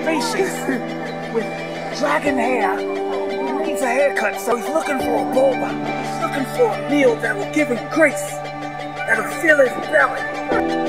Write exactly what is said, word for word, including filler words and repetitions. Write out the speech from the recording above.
species with dragon hair. He needs a haircut, so he's looking for a boba. He's looking for a meal that will give him grace, that'll fill his belly.